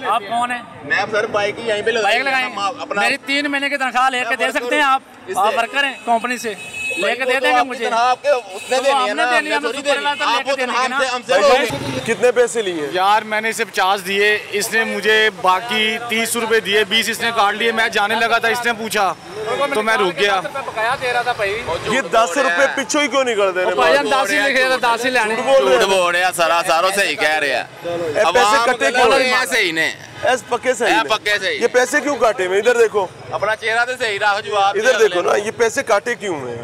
आप कौन है? मैं सर बाइक यहीं पे लगाएंगे। मेरी 3 महीने की तनख्वाह लेके दे सकते हैं आप वर्कर हैं कंपनी से, लेके दे देंगे मुझे। उसने देनी है ना, कितने पैसे लिए? यार मैंने इसे 50 दिए, इसने मुझे बाकी 30 रुपए दिए, 20 इसने काट लिए। मैं जाने लगा था, इसने पूछा तो मैं रुक गया। ये 10 रुपए पिछो ही क्यों निकल दे रहे? झूठ बोल रहे हैं, सारों सही कह रहे हैं। पैसे कटे क्यों? सही ने पक्के सही। ये पैसे क्यों काटे? मैं इधर देखो, अपना चेहरा तो सही रहा, जवाब इधर देखो ना, ये पैसे काटे क्यों हैं?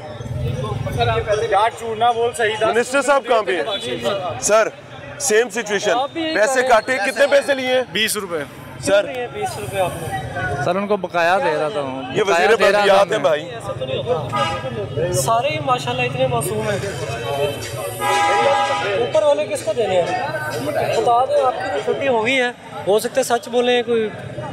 बोल सही था। मिनिस्टर साहब कहाँ पे हैं? सर सेम सिचुएशन, पैसे काटे। कितने पैसे लिए? 20 रुपए सर। 20 रुपए आपने सर उनको बकाया दे रहा था। ये वज़ीर बल्दियात है भाई। सारे ही माशाल्लाह इतने मासूम हैं। ऊपर वाले किसको देने हैं? बता दें, आपकी तो छुट्टी हो गई है, हो सकता है सच बोले। कोई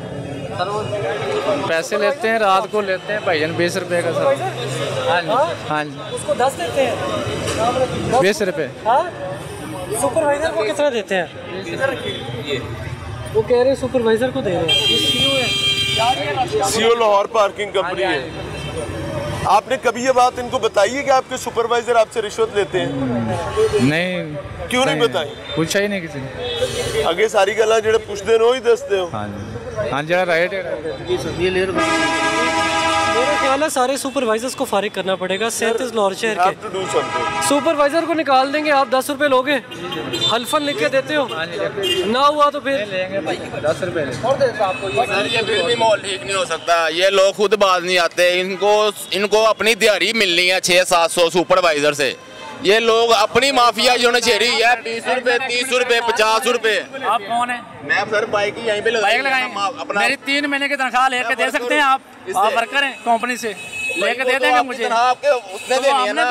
पैसे लेते हैं, रात को लेते हैं भाईजान 20 रुपए का सर। हाँ जी, हाँ जी। उसको 10 देते हैं, 20 रुपए। हाँ, सुपरवाइजर को कितना देते हैं? वो कह रहे हैं सुपरवाइजर को दे रहे हैं। सीओ लाहौर पार्किंग कंपनी है। आपने कभी ये बात इनको बताई है कि आपके सुपरवाइजर आपसे रिश्वत लेते हैं? नहीं। क्यों नहीं बताई? पूछा ही नहीं किसी ने। आगे सारी गल्लां जेड़े पुछदे नो ही दसदे हो। हाँ जी, हाँ जरा राइट है। मेरा ख्याल है सारे सुपरवाइजर्स को फारिग करना पड़ेगा 37 लाहौर शहर के। सुपरवाइजर को निकाल देंगे, आप 10 रुपए लोगे, हल्फन लिख के देते हो, ना हुआ तो फिर लेंगे 10 रुपए। ये फिर भी माहौल ठीक नहीं हो सकता। ये लोग खुद बाज नहीं आते, इनको अपनी दिहाड़ी मिलनी है 600-700 सुपरवाइजर से। ये लोग अपनी माफिया जो ने छेड़ी है 20 रुपए, 30 रुपए, 50 रुपए। आप कौन है? मैं सर बाइक यहीं पे लगाएंगे। मेरी 3 महीने की तनख्वाह लेके दे सकते हैं आप वर्कर हैं कंपनी से, लेके दे देंगे मुझे। उसने देनी है ना,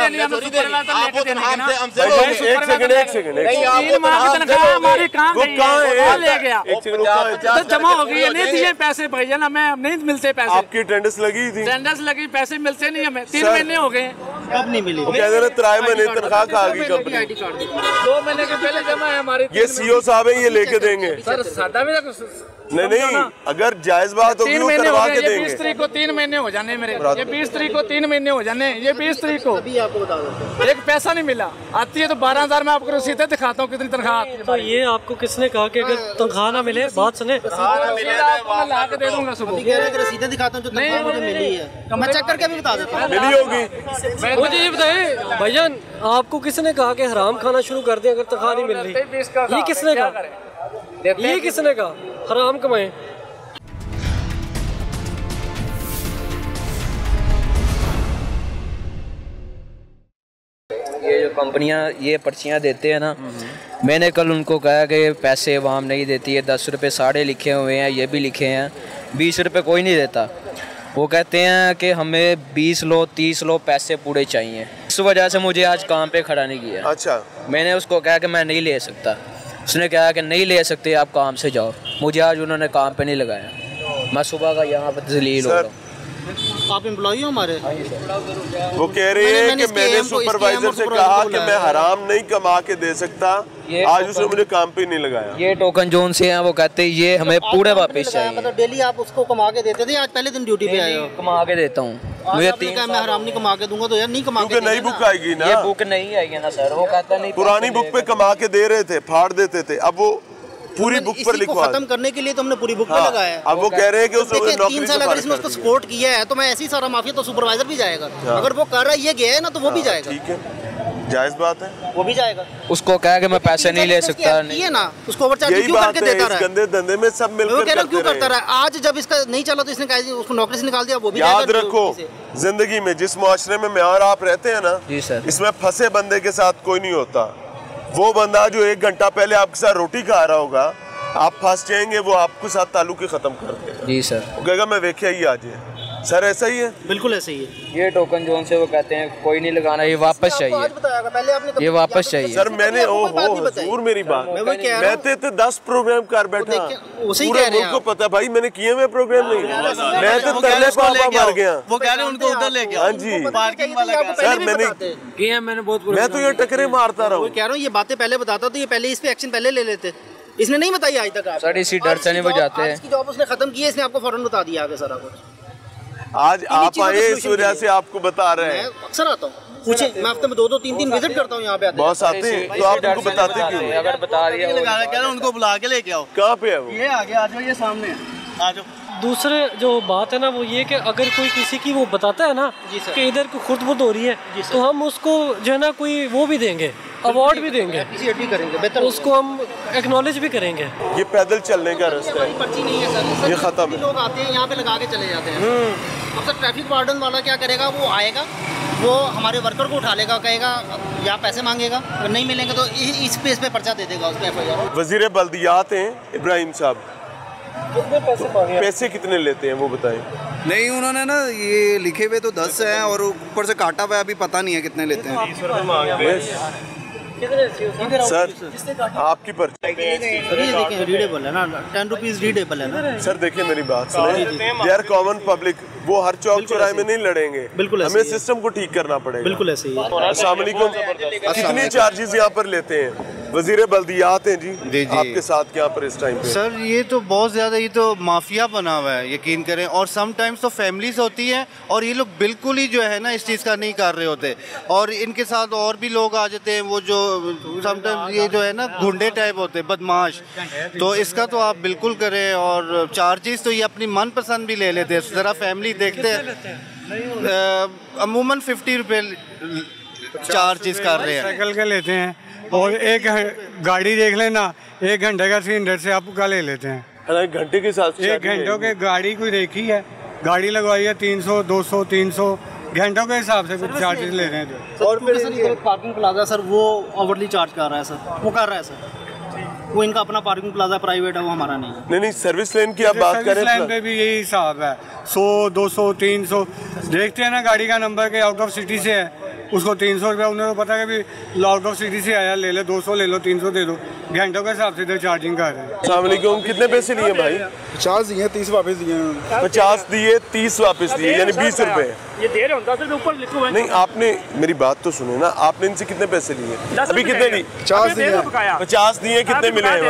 एक सेकंड 3 माह की तनख्वाह हमारी कहाँ ले गया? तो जमा हो गई है, नहीं दिए पैसे भाईजान, हमें नहीं मिलते पैसे। आपकी अटेंडेंस लगी थी? अटेंडेंस लगी, पैसे मिलते नहीं हमें। 3 महीने हो गए। कब नहीं मिली? कह रहे 3 महीने तनख्वाह खा गई कंपनी। 2 महीने के पहले जमा है हमारी। ये सीओ साहब है, ये लेके देंगे सर। सादा भी नहीं, अगर जायज बात होगी वो करवा के देंगे। 20 तारीख को 3 महीने हो जाने मेरे, ये 20 तारीख को 3 महीने हो जाने, ये 20 तारीख को अभी आपको बता दो, एक पैसा नहीं मिला। आती है तो 12,000 में आपको रसीदें दिखाता हूँ कितनी तनख्वाह आती है। तो ये आपको किसने कहा कि अगर तनख्वाह ना मिले, बात सुने, ला के दे दूंगा सुबह। रसीदें दिखाता हूँ जो तनख्वाह मुझे मिली है, मैं चेक करके भी बता देता हूँ। मिली होगी। मुझे ये बताए भाईजान, आपको किसने कहा कि हराम खाना शुरू कर दे अगर तनख्वाह नहीं मिल रही? ये किसने कहा? ये किसने कहा हराम कमाए? ये जो कंपनियां ये पर्चियां देते हैं ना, मैंने कल उनको कहा कि पैसे अवाम नहीं देती है। 10 रुपये साढ़े लिखे हुए हैं, ये भी लिखे हैं, 20 रुपये कोई नहीं देता। वो कहते हैं कि हमें 20 लो 30 लो पैसे पूरे चाहिए। इस वजह से मुझे आज काम पे खड़ा नहीं किया। अच्छा। मैंने उसको कहा कि मैं नहीं ले सकता, उसने कहा कि नहीं ले सकते, आप काम से जाओ। मुझे आज उन्होंने काम पे नहीं लगाया, मैं सुबह का यहाँ पर जलील हो रहा हूँ। आप एम्प्लॉई हो हमारे? वो कह रहे हैं कि मैंने सुपरवाइजर से कहा कि मैं हराम नहीं कमा के दे सकता, आज उसने मुझे काम पे नहीं लगाया। ये टोकन जोन से हैं, वो कहते हैं ये हमें पूरे वापस चाहिए। मतलब डेली आप उसको कमा के देते थे, आज पहले दिन ड्यूटी पे आए हो? कमा के देता हूँ मुझे। मैं हराम नहीं कमा के दूंगा तो यार नहीं कमा के, नई बुक आएगी ना। ये बुक नहीं आएगी ना सर, वो कहता नहीं। पुरानी बुक पे कमा के दे रहे थे, फाड़ देते थे, अब वो पूरी बुक पर लिखवा। खत्म करने के लिए तो हमने पूरी बुक पे लगाया है। अब वो कह रहे हैं कि उसने 3 साल अगर इसने उसको सपोर्ट किया है तो मैं ऐसे ही सारा माफिया तो सुपरवाइजर भी जाएगा। अगर वो कर रहा है, ये गया है ना, तो वो भी जाएगा। ठीक है, जायज बात है, वो भी जाएगा। उसको कहा कि मैं पैसे नहीं ले सकता, नहीं ना, उसको ओवरचार्ज क्यों करके देता रहा है? गंदे धंधे में सब मिलकर करते रहे। क्यों करता रहा है? आज जब इसका नहीं चला तो इसने कहा उसको नौकरी से निकाल दिया, वो भी याद रखो, जिंदगी में जिस मुआशरे में मैं और आप रहते हैं ना, जी सर, इसमें फंसे बंदे के साथ कोई नहीं होता। वो बंदा जो 1 घंटा पहले आपके साथ रोटी खा रहा होगा, आप फंस जाएंगे, वो आपके साथ ताल्लुक ही खत्म कर देगा। जी सर। वो कहेगा मैं वेख्या ही आज है। सर ऐसा ही है, बिल्कुल ऐसा ही है। ये टोकन जोन से वो कहते हैं कोई नहीं लगाना, ये वापस चाहिए, ये वापस चाहिए। सर मैंने जरूर मेरी बात, मैं तो 10 प्रोग्राम कर बैठा, पूरे मुल्क को पता भाई मैंने किए हुए प्रोग्राम नहीं, मैं तो तरले पापा मर गया। वो कह रहे हैं उनको उधर ले गया। हाँ जी सर, मैंने बहुत, मैं तो ये टकरे मारता रहा हूँ। कह रहा हूँ ये बातें पहले बताता तो ये पहले इस पे एक्शन पहले ले लेते। इसने नहीं बताई आज तक? सर इसी डर से नहीं बजाते हैं। इसकी जॉब उसने खत्म की है, इसने आपको फौरन बता दिया आगे सारा कुछ। आज आप आए इस वजह से आपको बता रहे हैं। अक्सर आता हूँ, पूछे, मैं हफ्ते में 2-3 विजिट करता हूँ यहाँ पे। बॉस आते हैं तो आप उनको बताते क्यों नहीं? अगर बता रही है उनको बुला के लेके आओ। कहाँ पे है वो? ये आगे आ जाओ, ये सामने आ जाओ। दूसरे जो बात है ना वो ये कि अगर कोई किसी की वो बताता है ना कि इधर को खुर्द-बुर्द हो रही है तो हम उसको जो है ना कोई वो भी देंगे, अवार्ड भी देंगे, करेंगे बेहतर, उसको हम एक्नॉलेज भी करेंगे। ये पैदल चलने का रास्ता है, पर्ची नहीं है सर, ये खत्म है। लोग आते हैं यहाँ पे लगा के चले जाते हैं। अब सर ट्रैफिक वार्डन वाला क्या करेगा, वो आएगा, वो हमारे वर्कर को उठा लेगा, कहेगा या पैसे मांगेगा, अगर नहीं मिलेंगे तो इस पेज पे पर्चा दे देगा उसका FIR। वजीर बल्दियात हैं इब्राहिम साहब, पैसे कितने लेते हैं वो बताएं। नहीं, उन्होंने ना ये लिखे हुए तो 10 हैं और ऊपर से काटा हुआ अभी पता नहीं है कितने लेते हैं। सर आपकी पर्ची देखिए रीडेबल है ना, 10 रुपीज़ रीडेबल है ना सर। देखिए मेरी बात सुनिए, दे आर कॉमन पब्लिक, वो हर चौक चौराहे में नहीं लड़ेंगे, बिल्कुल हमें सिस्टम को ठीक करना पड़ेगा। बिल्कुल ऐसे ही। अस्सलाम वालेकुम, कितने चार्जेस यहाँ पर लेते हैं? वजीर बल्दियात हैं जी, आपके साथ यहाँ पर इस टाइम पे? सर ये तो बहुत ज़्यादा, ये तो माफिया बना हुआ है, यकीन करें। और समटाइम्स तो फैमिलीज होती हैं और ये लोग बिल्कुल ही जो है ना इस चीज़ का नहीं कर रहे होते, और इनके साथ और भी लोग आ जाते हैं, वो जो समटाइम्स ये जो है ना गुंडे टाइप होते हैं, बदमाश। तो इसका तो आप बिल्कुल करें, और चार्जेस तो ये अपनी मनपसंद भी ले लेते हैं। ज़रा फैमिली देखते हैं, अमूमन 50 रुपये चार्जेस कर रहे हैं। साइकिल के लेते हैं, और एक गाड़ी देख लेना 1 घंटे का 300 से आपका ले लेते हैं। एक घंटे के साथ 1 घंटों के गाड़ी कोई देखी है, गाड़ी लगवाई है 300, 200, 300 घंटों के हिसाब से कुछ चार्जेस ले रहे हैं। और फिर सर पार्किंग प्लाजा सर वो ओवरली चार्ज कर रहा है सर, वो कर रहा है सर, वो इनका अपना पार्किंग प्लाजा प्राइवेट है, वो हमारा नहीं है। नहीं, सर्विस लाइन की आप बात करें, सर्विस लाइन पे भी यही हिसाब है, 100, 200, 300 देखते हैं ना, गाड़ी का नंबर के आउट ऑफ सिटी से है, उसको 300 रुपया, उन्हें तो पता है कि आउट ऑफ सिटी से आया, ले लो 200 ले लो, 300 दे दो, घंटों के हिसाब से इधर चार्जिंग कर रहे हैं। अस्सलाम वालेकुम, कितने पैसे लिए भाई? 50 दिए, 30 वापस दिए। 50 दिए, 30 वापस दिए, यानी 20 रुपए। ये दे रहे हो 10 रुपये ऊपर लिखो है। नहीं, आपने मेरी बात तो सुने ना, आपने इनसे कितने पैसे लिए? अभी कितने लिए? 50 दिए। 50 दिए, कितने मिले हैं?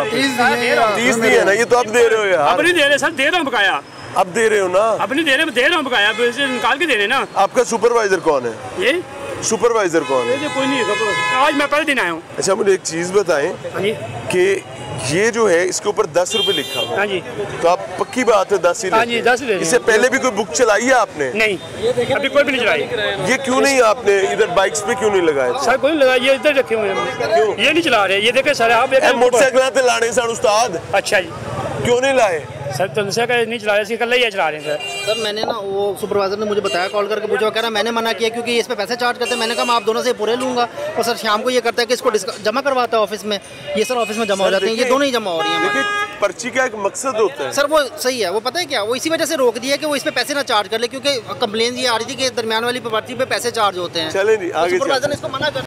30 दिए ना, ये तो अब दे रहे हो यार। अब नहीं दे रहे सर, दे रहा हूँ बकाया। अब दे रहे हो ना? अब नहीं दे रहा हूँ बकाया, निकाल के दे रहे ना। आपका सुपरवाइजर कौन है? ये सुपरवाइजर कौन है? कोई नहीं है, आज मैं पहले दिन आया हूँ। अच्छा, मुझे एक चीज बताएं कि ये जो है इसके ऊपर 10 रुपए लिखा हुआ है। हाँ जी। तो आप पक्की बात है 10 ही लेते हैं? हाँ जी, 10 ले। इससे पहले भी कोई बुक चलाई है आपने? नहीं, अभी कोई भी नहीं चलाई। ये क्यों नहीं आपने इधर बाइक्स पे क्यों नहीं लगाए? सर कोई नहीं लगा, ये इधर रखे हुए हैं। क्यों? ये नहीं चला रहे, ये देखे सर आप मोटरसाइकिल ते लाने सन उस्ताद। अच्छा जी, क्यों नहीं लाए? सर तो नहीं चला रहे, कल ही चला रहे हैं सर। मैंने ना वो सुपरवाइजर ने मुझे बताया, कॉल करके पूछा, कह रहा मैंने मना किया क्योंकि इस पे पैसे चार्ज करते हैं। मैंने कहा मैं आप दोनों से पूरे लूंगा, और सर शाम को ये करता है कि इसको जमा करवाता है ऑफिस में, ये सर ऑफिस में जमा हो जाते हैं, ये दोनों ही जमा हो रही है। देखिए, पर्ची का एक मकसद होता है सर, वो सही है, वो पता है क्या, वो इसी वजह से रोक दिया कि वो इस पे पैसे ना चार्ज कर ले, क्योंकि कंप्लेन ये आ रही थी कि दरमियान वाली पर्ची पे पैसे चार्ज होते हैं। चलें जी, आगे सुपरवाइजर ने इसको मना कर